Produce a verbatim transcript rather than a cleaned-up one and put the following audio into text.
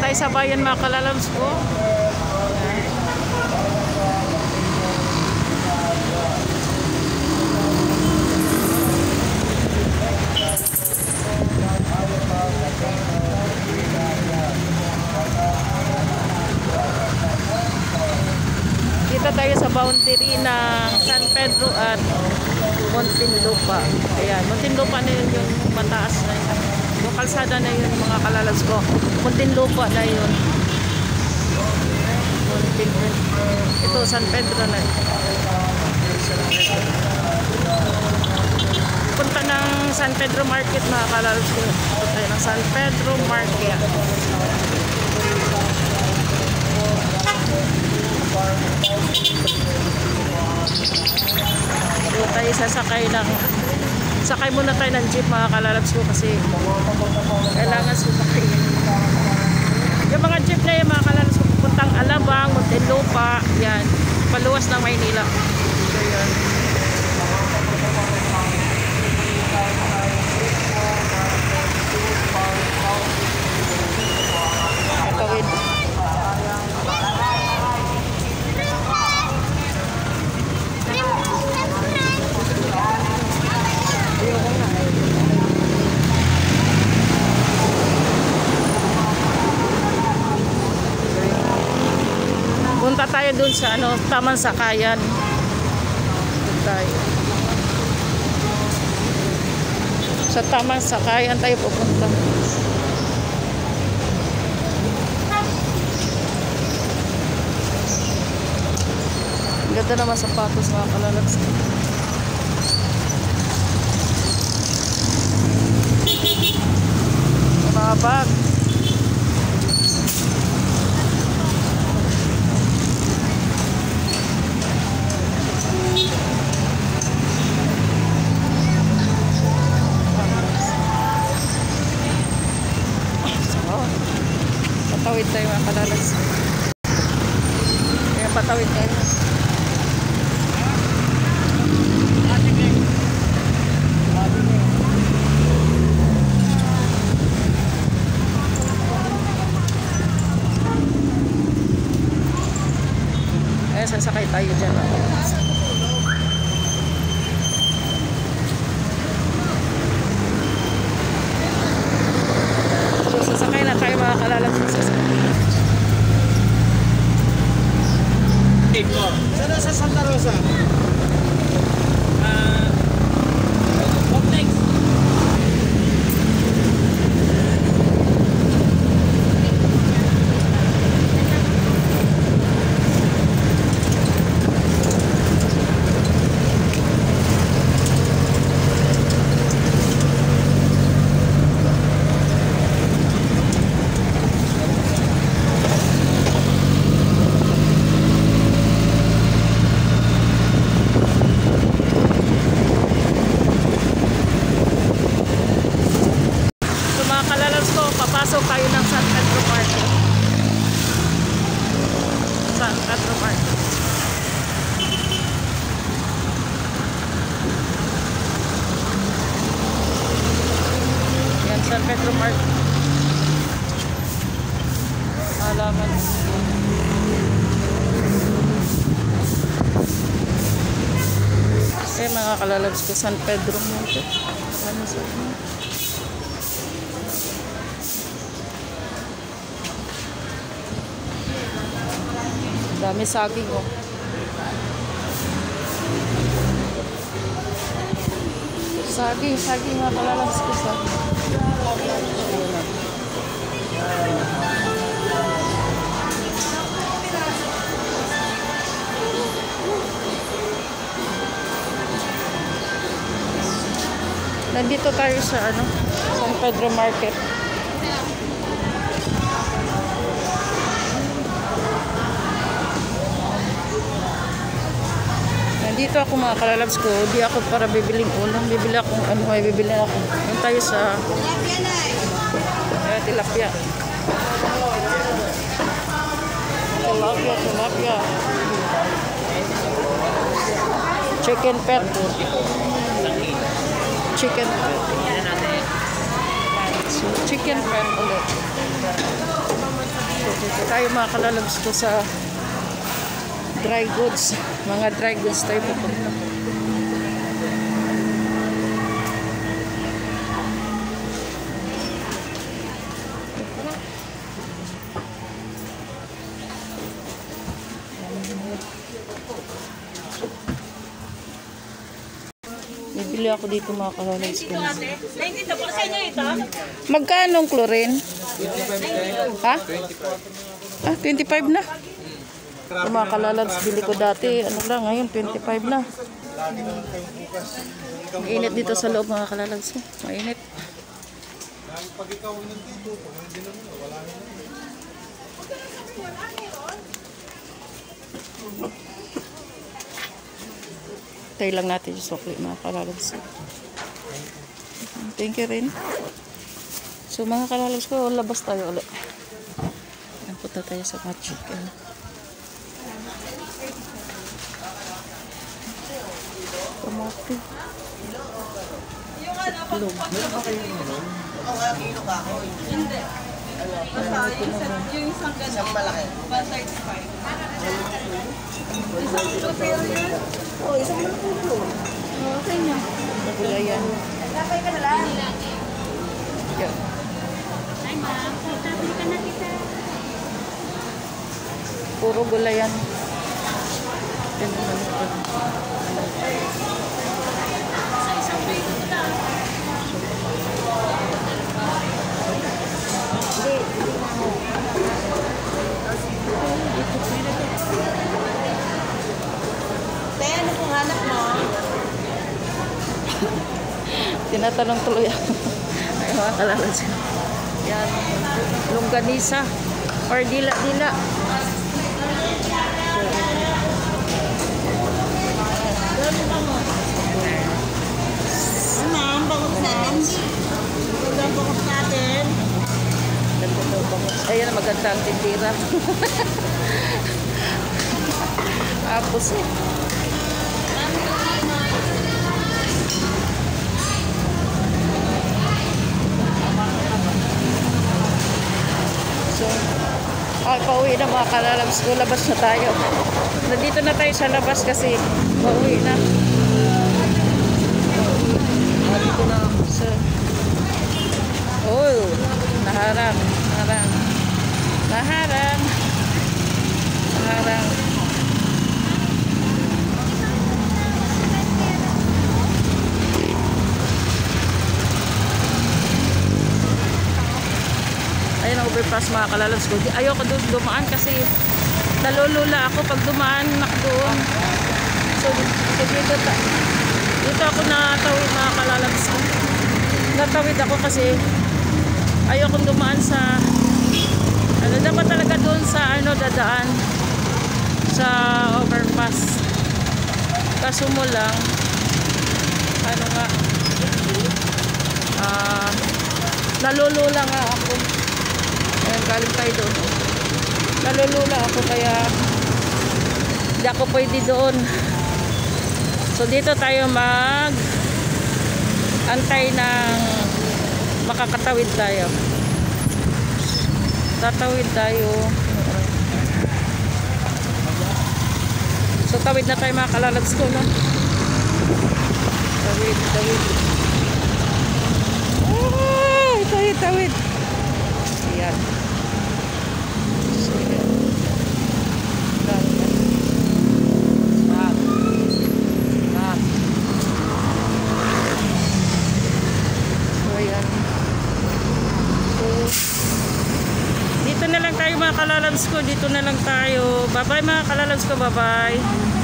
tayo sa bayan mga kalalabs ko. Dito tayo sa boundary ng San Pedro at Muntinlupa. Ayan, Muntinlupa na yun yung mataas na yun. Yung kalsada na yun mga kalalabs ko. Muntinlupa na yun. Muntinlupa. Ito San Pedro na yun. Punta ng San Pedro Market mga kalalabs ko. Punta tayo ng San Pedro Market. Dito tayo sasakay ng sakay muna tayo ng jeep mga kalalabs ko kasi kailangan sumakay. Yung mga jeep na yung mga kalalabs ko pupuntang Alabang, Muntinlupa, yan, paluwas ng Maynila. So yun. Katawid. Punta tayo dun sa ano, Tamang Sakayan. Dun tayo. Sa Tamang Sakayan tayo pupunta. Ang ganda naman sapatos mga kalalabs. Mga bag. Patawid tayo mga kalalabs. Kaya patawid tayo. Kaya sasakay tayo dyan. So sasakay na tayo mga kalalabs. Sana sa Santa Rosa? Ah, Complex. Papasok tayo ng San Pedro Market. San Pedro Market. Yan, San Pedro Market. Halaman. Eh, mga kalalabs ko, San Pedro Market. Ano sa inyo? Dami saging oh. Saging, saging mga kalalabs ko saging. Nandito tayo sa ano, San Pedro Market. Dito ako mga kalalabs ko, di ako para bibiling ulam, bibili akong ano ay bibili ako. Doon tayo sa tilapia. Tilapia, tilapia. Chicken pet. Chicken pet. So, chicken pet ulit. So, dito tayo mga kalalabs ko sa dry goods. Mga dry goods tayo pupunta. Bibili ako dito mga kalalabs ko. Magkano ang chlorine? Ha? Ah, twenty-five na. Yung mga kalalabs, bili ko dati, ano lang, ngayon twenty-five na. Mainit dito sa loob mga kalalabs. Mainit. Tayo lang natin yung sukli mga kalalabs. Thank you rin. So mga kalalabs ko, labas tayo ulit. Punta tayo sa Magic. Kamati. Itlog. Meron ba kayo naman? Oo nga, kilo ka ako. Hindi. Yung isang ganun. Isang malaki. one thirty-five. Oo, isang malaki po. Oo, sa inyo. Gulayan. Kapay ka na lang. Yan. Ay, ma'am. Tabi ka na kita. Puro gulayan. Yan naman ito. Sa isang pwede ko lang. Te, ano kung hanap mo? Tinatanong tuloy ako. Ay, mga kalalabs. Yan. Longganisa. Or dila-dila. Ma'am, bangos natin. Ang bangos natin. Ganda daw bangus. Ayan, maganda ang tindira. Apos eh. So, ay, pauwi na mga kalalabs ko. Labas na tayo. Nandito na tayo sa labas kasi pauwi na. Dito na. So, oh, naharang, naharang, naharang, naharang. Ayun ang overpass mga kalalabs ko. Di- Ayoko doon dumaan kasi nalulula ako pag dumaan nak doon. So, so dito, ta- dito ako natawid mga kalalabs ko. Natawid ako kasi ayokong dumaan sa ano, dapat talaga doon sa ano dadaan sa overpass. Kaso mo lang ano nga ah nalulula nga ako. Ayan, galing tayo doon. Nalulula ako kaya hindi ako pwede doon. So dito tayo mag antay ng makakatawid tayo. Tatawid tayo. So tawid na tayo mga kalalabs ko, no? Tawid, tawid. Ay, tawid, tawid. Ayan. So, yan. Stop. Stop. So, ayan. So, dito na lang tayo mga kalalabs ko. Dito na lang tayo. Bye-bye mga kalalabs ko. Bye-bye.